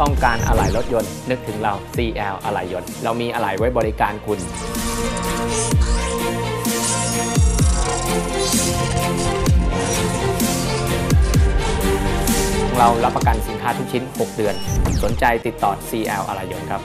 ต้องการอะไหล่รถยนต์นึกถึงเรา CL อะไหล่ยนต์เรามีอะไหล่ไว้บริการคุณเรารับประกันสินค้าทุกชิ้น 6 เดือนสนใจติดต่อ CL อะไหล่ยนต์ครับ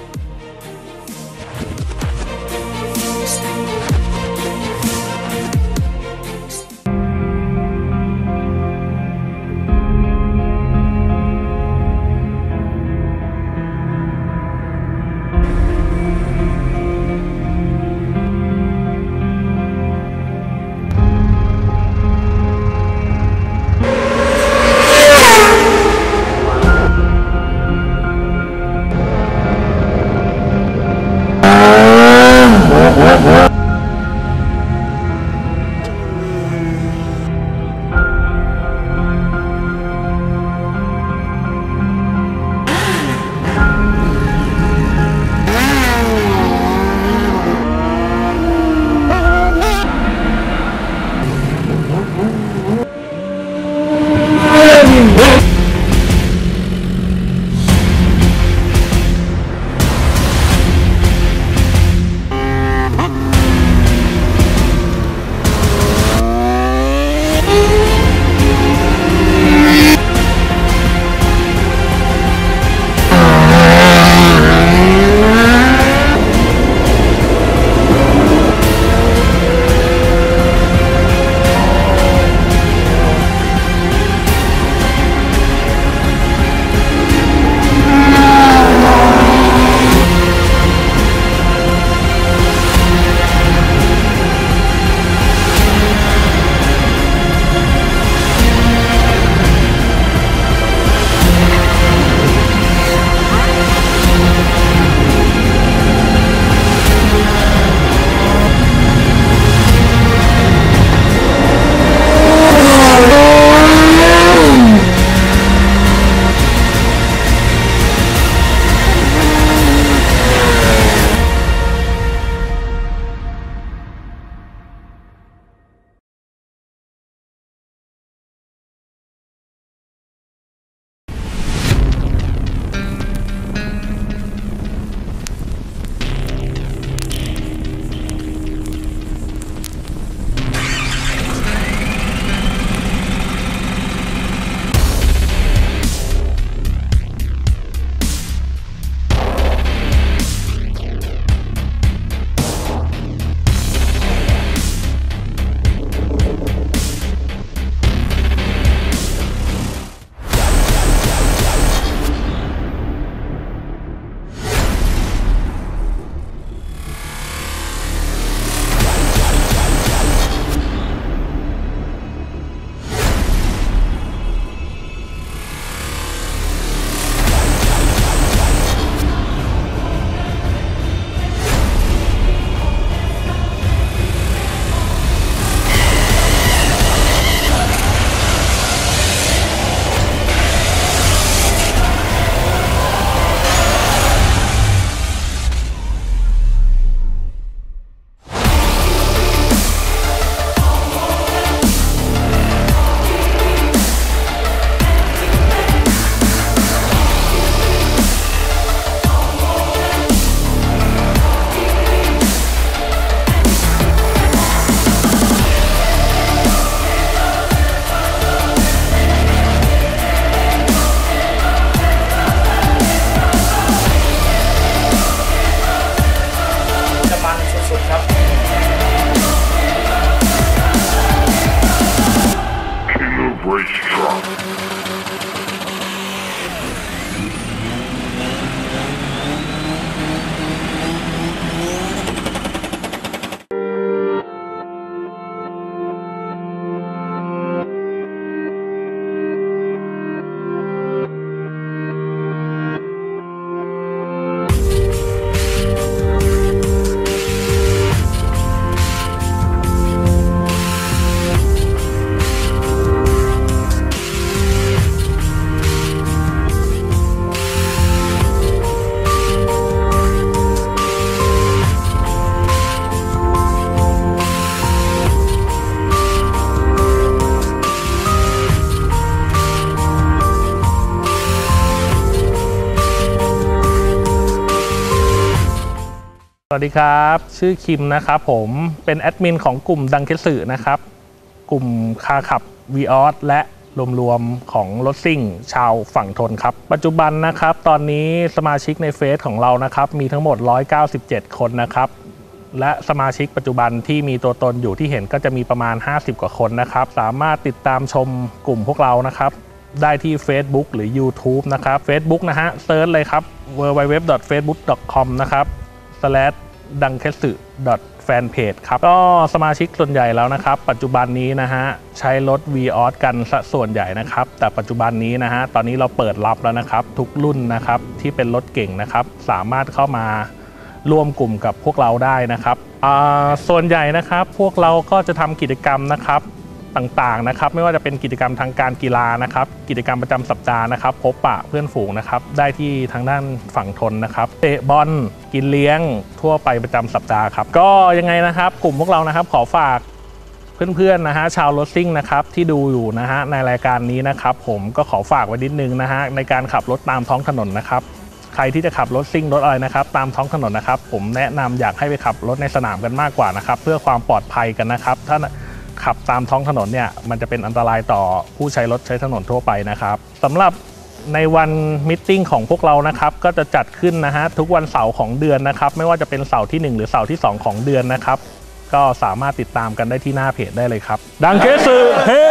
วัสดีครับชื่อคิมนะครับผมเป็นแอดมินของกลุ่มดังเคสึนะครับกลุ่มคาขับ วีออสและรวมๆของรถซิ่งชาวฝั่งทนครับปัจจุบันนะครับตอนนี้สมาชิกในเฟซของเรานะครับมีทั้งหมด197คนนะครับและสมาชิกปัจจุบันที่มีตัวตนอยู่ที่เห็นก็จะมีประมาณ50กว่าคนนะครับสามารถติดตามชมกลุ่มพวกเรานะครับได้ที่ Facebook หรือ YouTube นะครับ Facebook นะฮะเซิร์ชเลยครับ www.facebook.com นะครับ/danketsu fanpage ครับก็สมาชิกส่วนใหญ่แล้วนะครับปัจจุบันนี้นะฮะใช้รถ Vios กันส่วนใหญ่นะครับแต่ปัจจุบันนี้นะฮะตอนนี้เราเปิดรับแล้วนะครับทุกรุ่นนะครับที่เป็นรถเก่งนะครับสามารถเข้ามาร่วมกลุ่มกับพวกเราได้นะครับส่วนใหญ่นะครับพวกเราก็จะทำกิจกรรมนะครับต่างๆนะครับไม่ว่าจะเป็นกิจกรรมทางการกีฬานะครับกิจกรรมประจำสัปดาห์นะครับพบปะเพื่อนฝูงนะครับได้ที่ทางด้านฝั่งทนนะครับเตะบอลกินเลี้ยงทั่วไปประจำสัปดาห์ครับก็ยังไงนะครับกลุ่มพวกเรานะครับขอฝากเพื่อนๆนะฮะชาวรถซิ่งนะครับที่ดูอยู่นะฮะในรายการนี้นะครับผมก็ขอฝากไว้นิดนึงนะฮะในการขับรถตามท้องถนนนะครับใครที่จะขับรถซิ่งรถอะไรนะครับตามท้องถนนนะครับผมแนะนำอยากให้ไปขับรถในสนามกันมากกว่านะครับเพื่อความปลอดภัยกันนะครับถ้าขับตามท้องถนนเนี่ยมันจะเป็นอันตรายต่อผู้ใช้รถใช้ถนนทั่วไปนะครับสำหรับในวันมิทติ้งของพวกเรานะครับก็จะจัดขึ้นนะฮะทุกวันเสาร์ของเดือนนะครับไม่ว่าจะเป็นเสาร์ที่1หรือเสาร์ที่2ของเดือนนะครับก็สามารถติดตามกันได้ที่หน้าเพจได้เลยครับดังเคสึเฮ้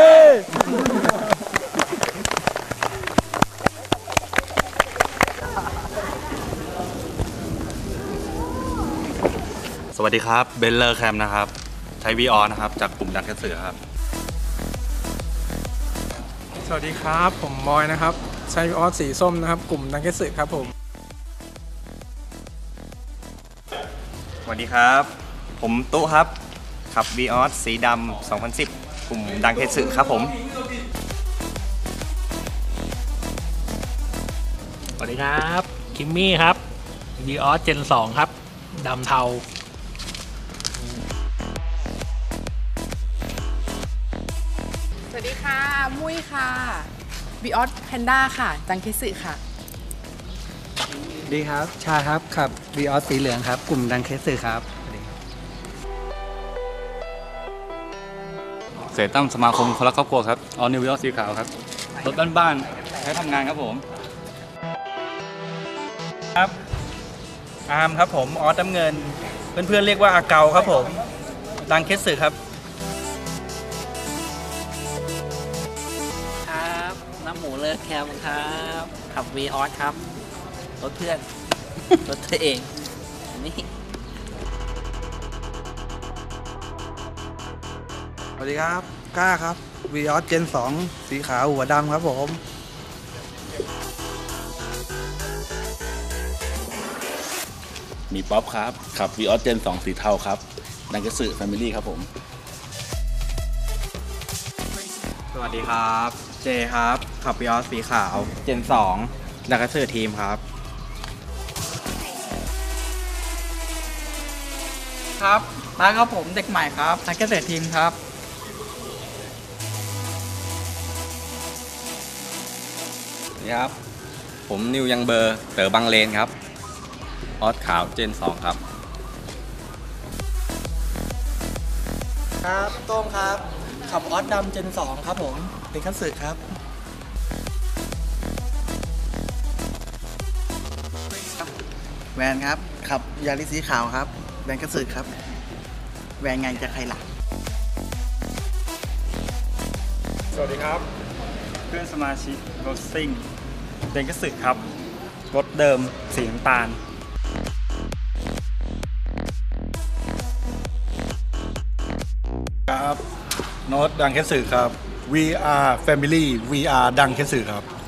สวัสดีครับเบนเลอร์แคมนะครับใช้ วีออสนะครับจากกลุ่มดังแคสเสือครับสวัสดีครับผมบอยนะครับใช้ วีออสสีส้มนะครับกลุ่มดังเคสึครับผมสวัสดีครับผมตุ๊ครับขับ วีออสสีดำ2010 กลุ่มดังแคสเสือครับผมสวัสดีครับคิมมี่ครับ Vios Gen 2ครับดำเทาสวัสดีค่ะมุ้ยค่ะ Vios Panda ค่ะดังเคสึค่ะดีครับชาครับขับ Vios สีเหลืองครับกลุ่มดังเคสึครับเสตั้มสมาคมคนรักครอบครัวครับออนิววีออสสีขาวครับรถบ้านๆใช้ทำงานครับผมครับอาร์มครับผมออสน้ำเงินเพื่อนๆเรียกว่าอาเกาครับผมดังเคสสึครับครับน้ำหมูเลอแคมครับขับ Vios ครับรถเพื่อน รถตัวเองนี่สวัสดีครับกล้าครับ Vios Gen 2 สีขาวหัวดำครับผมมีป๊อปครับขับ Vios Gen 2 สีเทาครับดังกระสือ Family ครับผมสวัสดีครับเจครับขับ Vios สีขาว Gen 2ดังกระสือทีมครับครับมาครับผมเด็กใหม่ครับนักเกษตรทีมครับสวัสดีครับผมนิวยังเบอร์เต๋อบังเลนครับออสขาวเจน2ครับครับโต้งครับขับออสดำเจน2ครับผมเป็นคัตสึครับแวนครับขับยาริสสีขาวครับแวนกระสือครับแวนไงจะใครหลักสวัสดีครับเพื่อนสมาชิกรถซิ่งเดนกสึครับรถเดิมสีน้ำตาลครับโน้ตดังแคสสึครับ VR Family VR ดังแคสสึครับ